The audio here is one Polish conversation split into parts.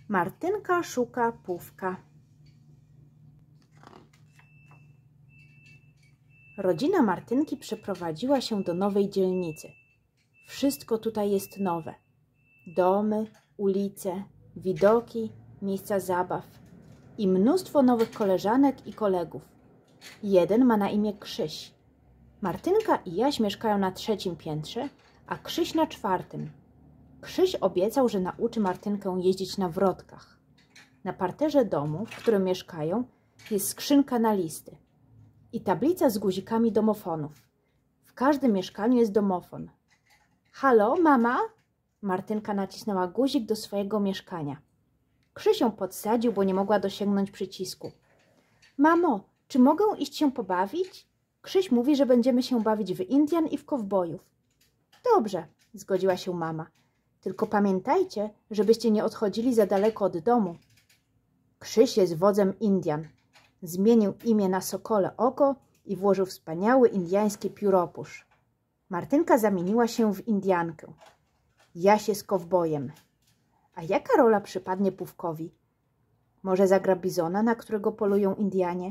Martynka szuka Pufka. Rodzina Martynki przeprowadziła się do nowej dzielnicy. Wszystko tutaj jest nowe. Domy, ulice, widoki, miejsca zabaw i mnóstwo nowych koleżanek i kolegów. Jeden ma na imię Krzyś. Martynka i Jaś mieszkają na 3. piętrze, a Krzyś na 4. Krzyś obiecał, że nauczy Martynkę jeździć na wrotkach. Na parterze domu, w którym mieszkają, jest skrzynka na listy i tablica z guzikami domofonów. W każdym mieszkaniu jest domofon. Halo, mama? Martynka nacisnęła guzik do swojego mieszkania. Krzyś ją podsadził, bo nie mogła dosięgnąć przycisku. Mamo, czy mogę iść się pobawić? Krzyś mówi, że będziemy się bawić w Indian i w kowbojów. Dobrze, zgodziła się mama. Tylko pamiętajcie, żebyście nie odchodzili za daleko od domu. Krzyś jest wodzem Indian. Zmienił imię na Sokole Oko i włożył wspaniały indiański pióropusz. Martynka zamieniła się w Indiankę. Jaś jest kowbojem. A jaka rola przypadnie Pufkowi? Może zagra bizona, na którego polują Indianie?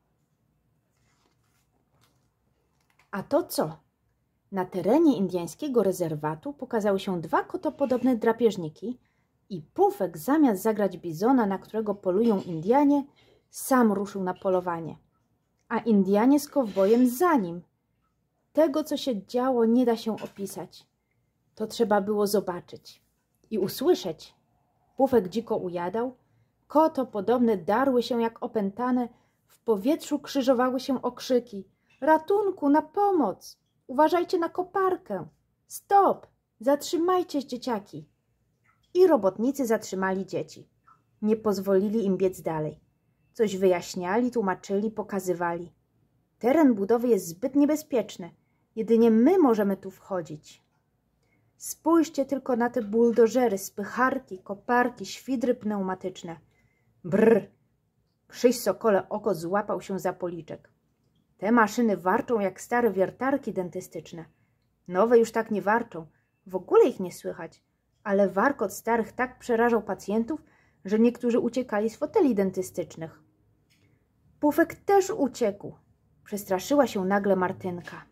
A to co? Na terenie indiańskiego rezerwatu pokazały się 2 kotopodobne drapieżniki i Pufek zamiast zagrać bizona, na którego polują Indianie, sam ruszył na polowanie. A Indianie z kowbojem za nim. Tego, co się działo, nie da się opisać. To trzeba było zobaczyć i usłyszeć. Pufek dziko ujadał, kotopodobne darły się jak opętane, w powietrzu krzyżowały się okrzyki. Ratunku, na pomoc! Uważajcie na koparkę! Stop! Zatrzymajcie dzieciaki! I robotnicy zatrzymali dzieci. Nie pozwolili im biec dalej. Coś wyjaśniali, tłumaczyli, pokazywali. Teren budowy jest zbyt niebezpieczny. Jedynie my możemy tu wchodzić. Spójrzcie tylko na te buldożery, spycharki, koparki, świdry pneumatyczne. Brr! Krzyś Sokole Oko złapał się za policzek. Te maszyny warczą jak stare wiertarki dentystyczne. Nowe już tak nie warczą. W ogóle ich nie słychać. Ale warkot starych tak przerażał pacjentów, że niektórzy uciekali z foteli dentystycznych. Pufek też uciekł. Przestraszyła się nagle Martynka.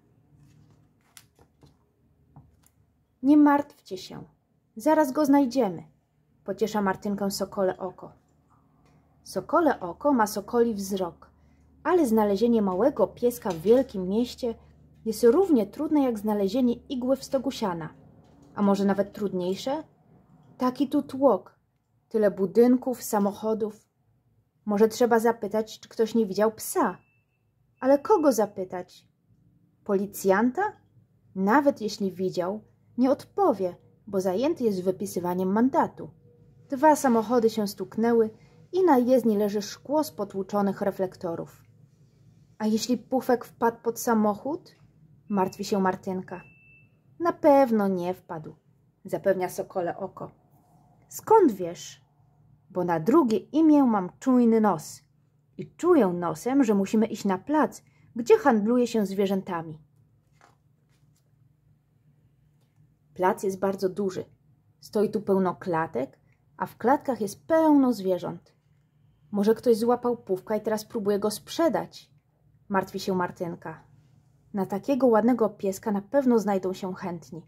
Nie martwcie się. Zaraz go znajdziemy. Pociesza Martynkę Sokole Oko. Sokole Oko ma sokoli wzrok, ale znalezienie małego pieska w wielkim mieście jest równie trudne jak znalezienie igły w stogu siana. A może nawet trudniejsze? Taki tu tłok. Tyle budynków, samochodów. Może trzeba zapytać, czy ktoś nie widział psa. Ale kogo zapytać? Policjanta? Nawet jeśli widział, nie odpowie, bo zajęty jest wypisywaniem mandatu. 2 samochody się stuknęły i na jezdni leży szkło z potłuczonych reflektorów. A jeśli Pufek wpadł pod samochód? Martwi się Martynka. Na pewno nie wpadł, zapewnia Sokole Oko. Skąd wiesz? Bo na drugie imię mam czujny nos i czuję nosem, że musimy iść na plac, gdzie handluje się zwierzętami. Plac jest bardzo duży. Stoi tu pełno klatek, a w klatkach jest pełno zwierząt. Może ktoś złapał Pufka i teraz próbuje go sprzedać? Martwi się Martynka. Na takiego ładnego pieska na pewno znajdą się chętni.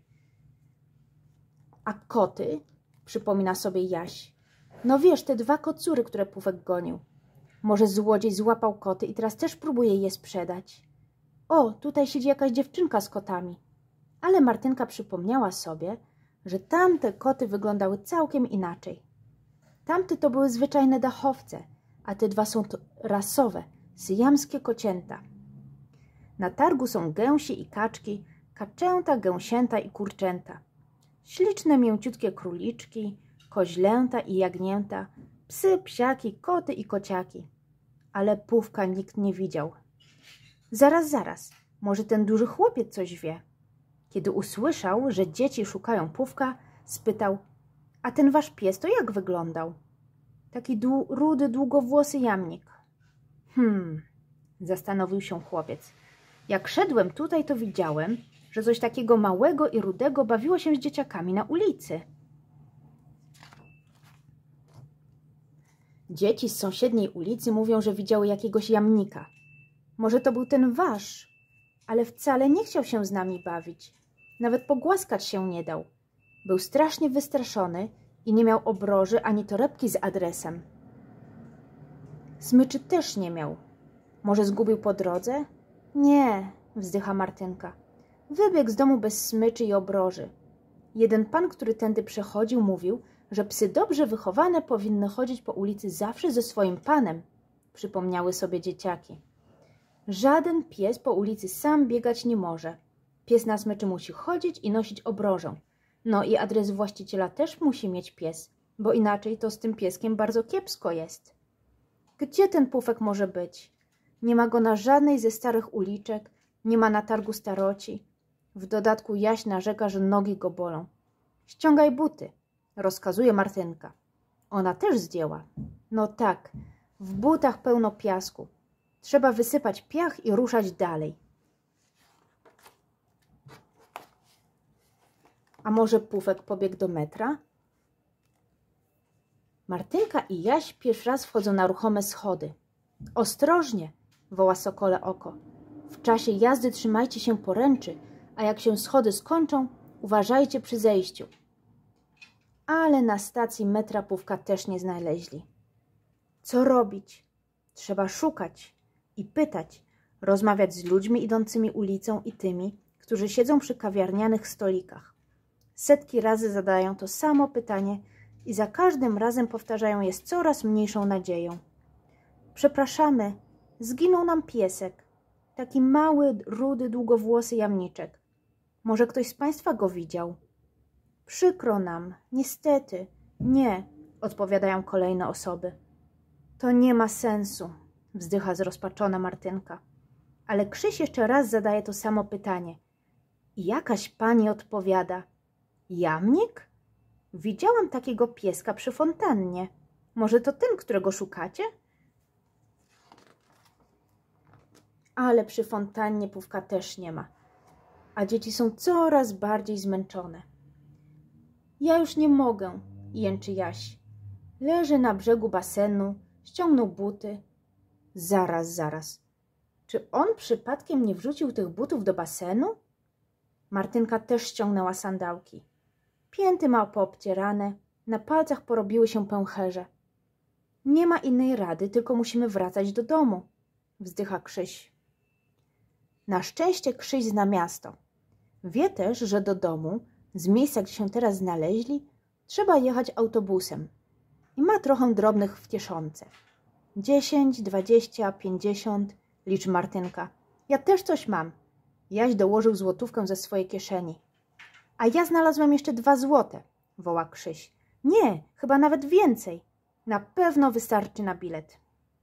A koty? Przypomina sobie Jaś. No wiesz, te 2 kocury, które Pufek gonił. Może złodziej złapał koty i teraz też próbuje je sprzedać. O, tutaj siedzi jakaś dziewczynka z kotami. Ale Martynka przypomniała sobie, że tamte koty wyglądały całkiem inaczej. Tamte to były zwyczajne dachowce, a te 2 są to rasowe, syjamskie kocięta. Na targu są gęsi i kaczki, kaczęta, gęsięta i kurczęta. Śliczne, mięciutkie króliczki, koźlęta i jagnięta, psy, psiaki, koty i kociaki. Ale Pufka nikt nie widział. Zaraz, może ten duży chłopiec coś wie. Kiedy usłyszał, że dzieci szukają Pufka, spytał, a ten wasz pies to jak wyglądał? Taki rudy, długowłosy jamnik. Zastanowił się chłopiec. Jak szedłem tutaj, to widziałem, że coś takiego małego i rudego bawiło się z dzieciakami na ulicy. Dzieci z sąsiedniej ulicy mówią, że widziały jakiegoś jamnika. Może to był ten wasz, ale wcale nie chciał się z nami bawić. Nawet pogłaskać się nie dał. Był strasznie wystraszony i nie miał obroży ani torebki z adresem. Smyczy też nie miał. Może zgubił po drodze? Nie, wzdycha Martynka. Wybiegł z domu bez smyczy i obroży. Jeden pan, który tędy przechodził, mówił, że psy dobrze wychowane powinny chodzić po ulicy zawsze ze swoim panem, przypomniały sobie dzieciaki. Żaden pies po ulicy sam biegać nie może. Pies na smyczy musi chodzić i nosić obrożę. No i adres właściciela też musi mieć pies, bo inaczej to z tym pieskiem bardzo kiepsko jest. Gdzie ten Pufek może być? Nie ma go na żadnej ze starych uliczek, nie ma na targu staroci. W dodatku Jaś narzeka, że nogi go bolą. Ściągaj buty, rozkazuje Martynka. Ona też zdjęła. No tak, w butach pełno piasku. Trzeba wysypać piach i ruszać dalej. A może Pufek pobiegł do metra? Martynka i Jaś pierwszy raz wchodzą na ruchome schody. Ostrożnie, woła Sokole oko. W czasie jazdy trzymajcie się poręczy, a jak się schody skończą, uważajcie przy zejściu. Ale na stacji metra Pufka też nie znaleźli. Co robić? Trzeba szukać i pytać, rozmawiać z ludźmi idącymi ulicą i tymi, którzy siedzą przy kawiarnianych stolikach. Setki razy zadają to samo pytanie i za każdym razem powtarzają je z coraz mniejszą nadzieją. Przepraszamy, zginął nam piesek. Taki mały, rudy, długowłosy jamniczek. Może ktoś z państwa go widział? Przykro nam, niestety, nie, odpowiadają kolejne osoby. To nie ma sensu, wzdycha zrozpaczona Martynka. Ale Krzyś jeszcze raz zadaje to samo pytanie. I jakaś pani odpowiada. Jamnik? Widziałam takiego pieska przy fontannie. Może to ten, którego szukacie? Ale przy fontannie Pufka też nie ma. A dzieci są coraz bardziej zmęczone. Ja już nie mogę, jęczy Jaś. Leży na brzegu basenu, ściągnął buty. Zaraz. Czy on przypadkiem nie wrzucił tych butów do basenu? Martynka też ściągnęła sandałki. Pięty ma poobcierane, na palcach porobiły się pęcherze. Nie ma innej rady, tylko musimy wracać do domu, wzdycha Krzyś. Na szczęście Krzyś zna miasto. Wie też, że do domu, z miejsca, gdzie się teraz znaleźli, trzeba jechać autobusem. I ma trochę drobnych w kieszonce. 10, 20, 50, liczy Martynka. Ja też coś mam. Jaś dołożył złotówkę ze swojej kieszeni. A ja znalazłem jeszcze 2 złote, woła Krzyś. Nie, chyba nawet więcej. Na pewno wystarczy na bilet.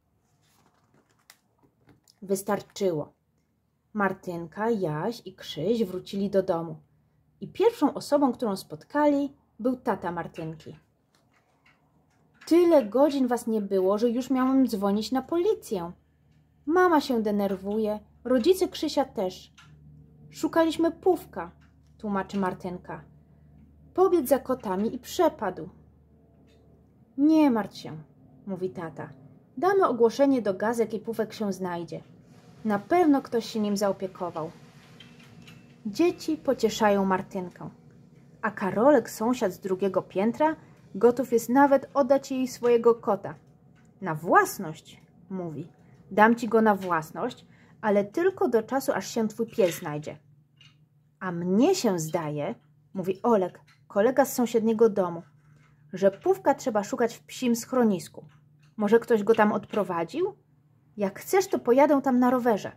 Wystarczyło. Martynka, Jaś i Krzyś wrócili do domu. I pierwszą osobą, którą spotkali, był tata Martynki. Tyle godzin was nie było, że już miałem dzwonić na policję. Mama się denerwuje, rodzice Krzysia też. Szukaliśmy Pufka, tłumaczy Martynka. Pobiegł za kotami i przepadł. Nie martw się, mówi tata. Damy ogłoszenie do gazet i Pufek się znajdzie. Na pewno ktoś się nim zaopiekował. Dzieci pocieszają Martynkę, a Karolek, sąsiad z drugiego piętra, gotów jest nawet oddać jej swojego kota. Na własność, mówi. Dam ci go na własność, ale tylko do czasu, aż się twój pies znajdzie. A mnie się zdaje, mówi Olek, kolega z sąsiedniego domu, że Pufka trzeba szukać w psim schronisku. Może ktoś go tam odprowadził? Jak chcesz, to pojadę tam na rowerze.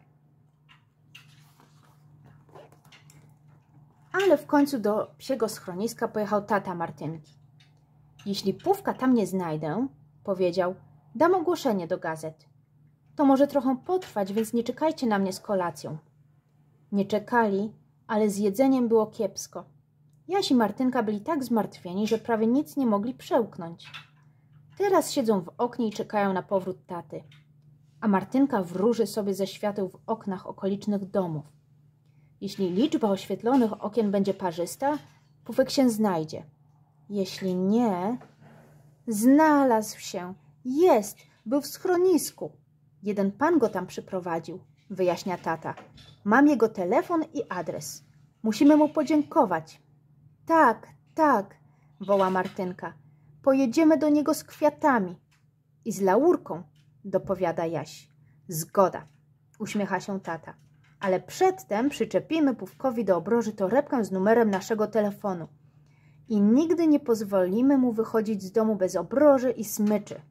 Ale w końcu do psiego schroniska pojechał tata Martynki. Jeśli Pufka tam nie znajdę, powiedział, dam ogłoszenie do gazet. To może trochę potrwać, więc nie czekajcie na mnie z kolacją. Nie czekali, ale z jedzeniem było kiepsko. Jaś i Martynka byli tak zmartwieni, że prawie nic nie mogli przełknąć. Teraz siedzą w oknie i czekają na powrót taty. A Martynka wróży sobie ze świateł w oknach okolicznych domów. Jeśli liczba oświetlonych okien będzie parzysta, Pufek się znajdzie. Jeśli nie, znalazł się Jest, był w schronisku. Jeden pan go tam przyprowadził, wyjaśnia tata. Mam jego telefon i adres. Musimy mu podziękować. Tak, tak, woła Martynka. Pojedziemy do niego z kwiatami. I z laurką, dopowiada Jaś. Zgoda, uśmiecha się tata. Ale przedtem przyczepimy Pufkowi do obroży torebkę z numerem naszego telefonu. I nigdy nie pozwolimy mu wychodzić z domu bez obroży i smyczy.